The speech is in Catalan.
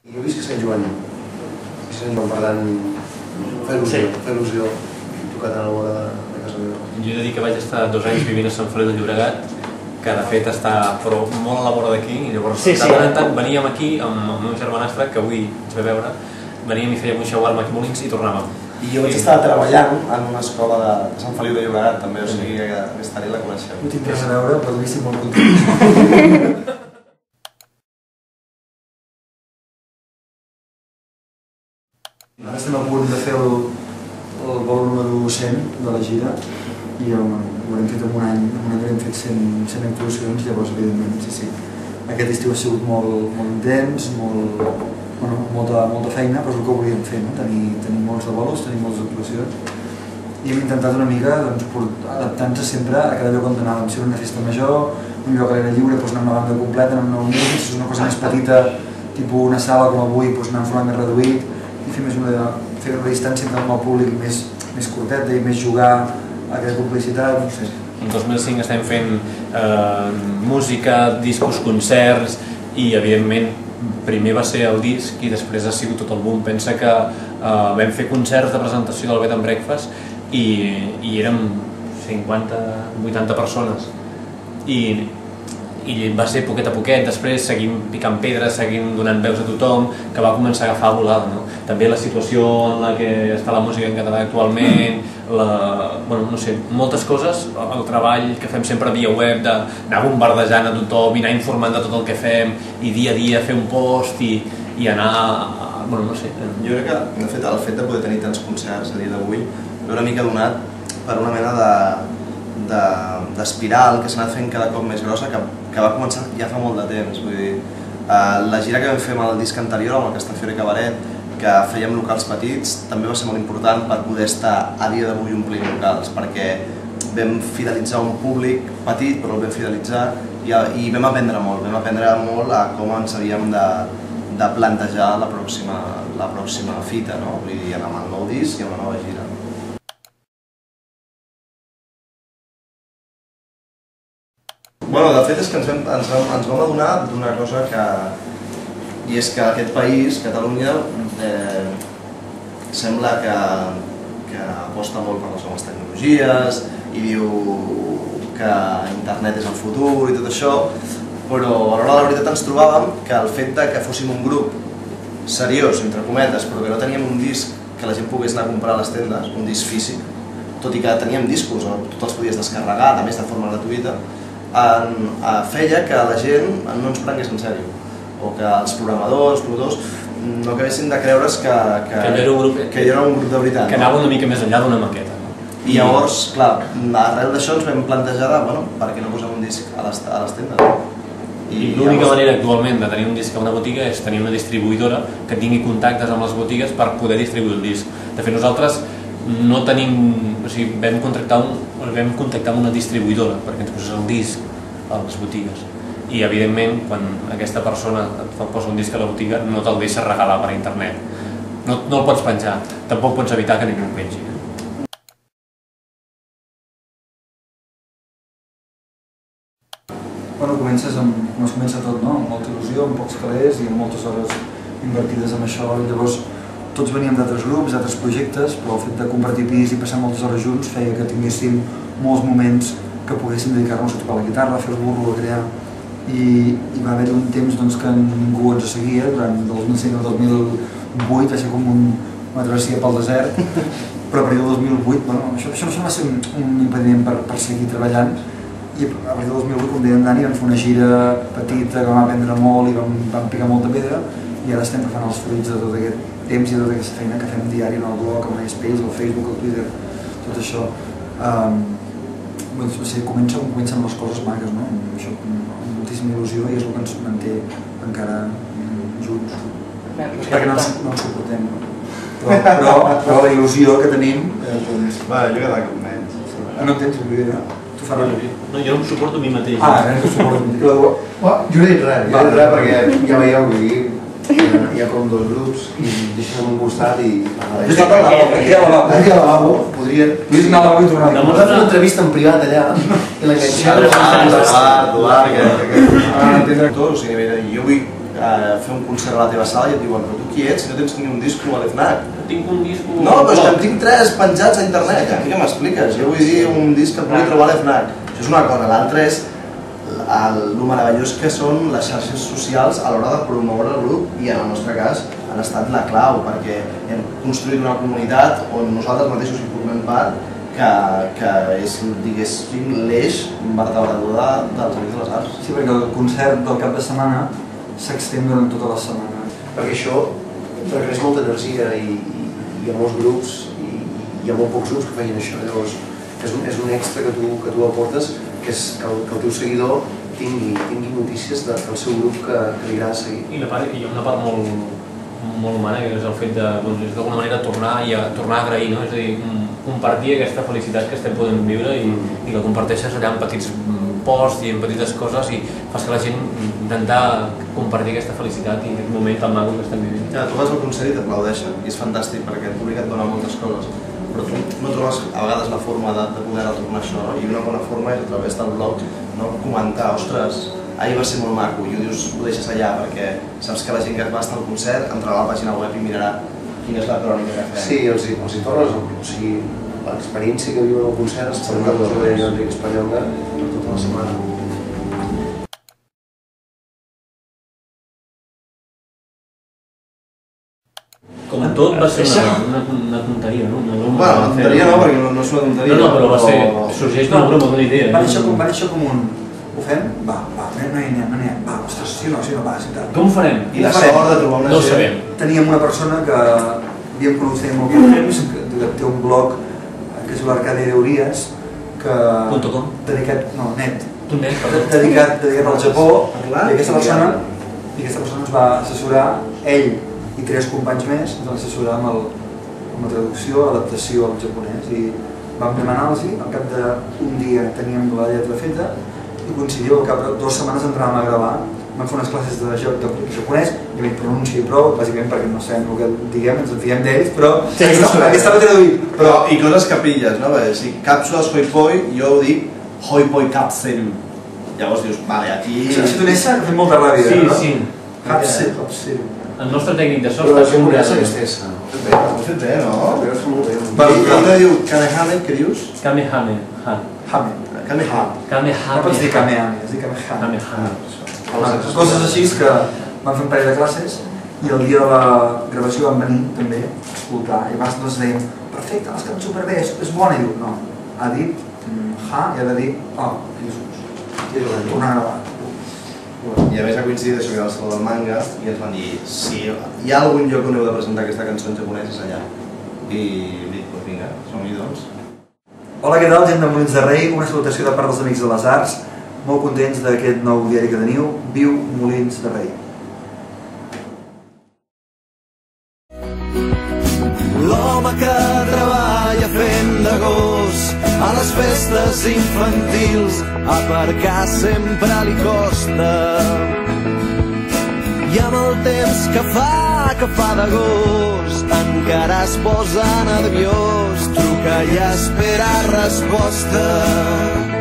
Jo visc a Sant Joan, per tant, fer il·lusió, tocat a la vora de casa meva. Jo he de dir que vaig estar 2 anys vivint a Sant Feliu de Llobregat, que de fet està molt a la vora d'aquí, i llavors de tant en tant veníem aquí amb el meu germanastre, que avui ens ve veure, veníem i fèiem un shawarma aquí Molins i tornàvem. I jo vaig estar treballant en una escola de Sant Feliu de Llobregat també, o sigui que aquesta àrea la coneixeu. No tinc res a veure, però estic molt content. Ara estem a punt de fer el vol número 100 de la gira i ho hem fet en un any hem fet 100 actuacions, llavors evidentment sí. Aquest estiu ha sigut molt intens, molta feina, però és el que volíem fer, tenir molts de bolos, tenir moltes actuacions i hem intentat una mica adaptant-se sempre a cada lloc on anàvem, si era una festa major, un lloc a l'aire lliure, anem una banda completa, anem a un músic, si és una cosa més petita, tipus una sala com avui, anem a un format més reduït i fer una distància amb el públic més curteta i més jugar a aquesta publicitat, no sé. En 2005 estem fent música, discos, concerts i evidentment primer va ser el disc i després ha sigut tot el boom. Pensa que vam fer concerts de presentació del Bed and Breakfast i érem 50-80 persones i va ser poquet a poquet, després seguim picant pedres, seguim donant veus a tothom, que va començar a agafar volada. També la situació en la que està la música en català actualment, no sé, moltes coses, el treball que fem sempre via web, d'anar bombardejant a tothom i anar informant de tot el que fem i dia a dia fer un post i anar, no sé. Jo crec que, de fet, el fet de poder tenir tants concerts a dia d'avui ve una mica donat per una mena d'espiral que s'ha anat fent cada cop més grossa, que va començar ja fa molt de temps. Vull dir, la gira que vam fer amb el disc anterior, amb el Castafiore Cabaret, que fèiem locals petits, també va ser molt important per poder estar a dia d'avui omplint locals, perquè vam fidelitzar un públic petit, però el vam fidelitzar i vam aprendre molt a com ens havíem de plantejar la pròxima fita, vull dir, amb el nou disc i amb la nova gira. De fet és que ens vam adonar d'una cosa i és que aquest país, Catalunya, sembla que aposta molt per les noves tecnologies i diu que internet és el futur i tot això, però a l'hora de la veritat ens trobàvem que el fet que fóssim un grup seriós, entre cometes, però que no teníem un disc que la gent pogués anar a comprar a les tendes, un disc físic, tot i que teníem discos, tu els podies descarregar, a més de forma gratuïta, feia que la gent no ens prengués en sèrio, o que els programadors, promotors, no acabessin de creure's que era un grup de veritat. Que anava una mica més enllà d'una maqueta. I llavors, clar, arrel d'això ens vam plantejar per què no posem un disc a les tendes. I l'única manera actualment de tenir un disc a una botiga és tenir una distribuïdora que tingui contactes amb les botigues per poder distribuir el disc. De fet, nosaltres no tenim, o sigui, vam contactar amb una distribuïdora perquè ens posés el disc a les botigues i evidentment quan aquesta persona et posa un disc a la botiga no te'l deixa regalar per internet, no el pots penjar, tampoc pots evitar que ningú el pengi. Comences com es comença tot, amb molta il·lusió, amb pocs calés i amb moltes hores invertides en això, i llavors tots veníem d'altres grups, d'altres projectes, però el fet de compartir pis i passar moltes hores junts feia que tinguéssim molts moments que poguéssim dedicar-nos a tocar la guitarra, a fer el burro, a crear. I va haver un temps que ningú ens seguia, durant el 2005 al 2008 va ser com una travessia pel desert, però a partir del 2008, això no va ser un impediment per seguir treballant, i a partir del 2008, com deia en Dani, vam fer una gira petita que vam aprendre molt i vam picar molta pedra, i ara estem agafant els fruits de tot aquest temps i de tota aquesta feina que fem diari en el blog, al MySpace, al Facebook, al Twitter, tot això. Comencen les coses maques, amb moltíssima il·lusió, i és el que ens manté encara junts, perquè no ens suportem. Però la il·lusió que tenim... Jo he quedat menys. No en tens il·lusió? No, jo no em suporto a mi mateix. No em suporto a mi mateix. Jo he dit res perquè ja veieu que hi ha com dos grups i deixem un costat i... Aquí a la lavabo, podria... Podries anar a la lavabo i tornar a dir. Vam fer una entrevista en privat allà i l'enganxem. Entendre tot, o sigui, jo vull fer un concert a la teva sala i et diuen, però tu qui ets si no tens ni un disco a l'FNAC? Tinc un disco... No, però és que en tinc 3 penjats a internet, a mi què m'expliques? Jo vull dir un disc que pugui trobar a l'FNAC. Això és una cosa, l'altra és el meravellós que són les xarxes socials a l'hora de promoure el grup i en el nostre cas han estat la clau perquè hem construït una comunitat on nosaltres mateixos hi formem part que és, diguéssim, l'eix vertebrador dels Amics de les Arts. Sí, perquè el concert del cap de setmana s'extén durant tota la setmana. Perquè això requereix molta energia i hi ha molts grups i hi ha molt pocs grups que feien això. Llavors és un extra que tu aportes, que és que el teu seguidor tingui notícies del seu grup que li agrada seguir. I hi ha una part molt humana, que és el fet de, d'alguna manera, tornar a agrair, no? És a dir, compartir aquesta felicitat que estem podent viure i que comparteixes allà en petits posts i en petites coses i fas que la gent intentar compartir aquesta felicitat i aquest moment tan maco que estem vivint. Ja, tu vas al concert i t'aplaudeixen i és fantàstic perquè el públic et dona moltes coses, però tu no trobes a vegades la forma de poder retornar això, no? I una bona forma és a través del blog, no? Comentar, ostres, ahir va ser molt maco i ho deixes allà perquè saps que la gent que va estar al concert entrarà a la pàgina web i mirarà quina és la crònica que fem. Sí, els hi tornes, o sigui, l'experiència que viuen al concert es torna a veure l'Enric Espanyonga per tota la setmana. Com tot va ser una tonteria, no? Bueno, una tonteria no, perquè no és una tonteria. No, però va ser... sorgeix d'una broma, d'una idea. Va néixer com un... Ho fem? Va, no hi anem, va, ostres, sí o no, va, sí, tal. Com ho farem? I la sort de trobar una gent... No ho sabem. Teníem una persona que havíem conegut molt poc temps, que té un blog que és l'Arcadi Deories, que... .com? Dedicat... no, net. Dedicat al Japó, i aquesta persona ens va assessorar, ell i 3 companys més, ens van assessorar amb la traducció, adaptació al japonès, i vam demanar-los, al cap d'un dia teníem la lletra feta, i coincidiu, al cap de 2 setmanes entràvem a gravar, vam fer unes classes de japonès, i m'hi pronuncio prou, bàsicament perquè no sabem el que diguem, ens en fiem d'ells, però estava traduït. I coses que pilles, no? Si càpsules hoi poi, jo ho dic hoi poi capselu. Llavors dius, vale, aquí... Si tu n'és, ha fet molta ràbia, no? Sí. Capselu. El nostre tècnic de so Però la està gent com... coneix aquesta essa. Ho has fet bé, no? Però és molt bé. I l'altre diu Kamehame, què dius? Kamehame. No pots dir Kamehame, has dit Kamehame. Coses així que vam fer un parell de classes i el dia de la gravació vam venir també a escoltar i abans ens dèiem, perfecte, l'has cantat superbé, és bona, i diu, no, ha dit ha i ha de dir i tornar a gravar. I a més ha coincidit això que era el Saló del Manga i ens van dir, si hi ha algun lloc on heu de presentar aquesta cançó en japonès és allà. I dic, doncs vinga, som-hi doncs. Hola, què tal, gent de Molins de Rei? Una salutació de part dels Amics de les Arts. Molt contents d'aquest nou diari que teniu. Viu Molins de Rei. L'home que treballa fent de gos a les festes infantils, aparcar sempre li costa. I amb el temps que fa d'agost, encara es posa nerviós, truca i espera resposta.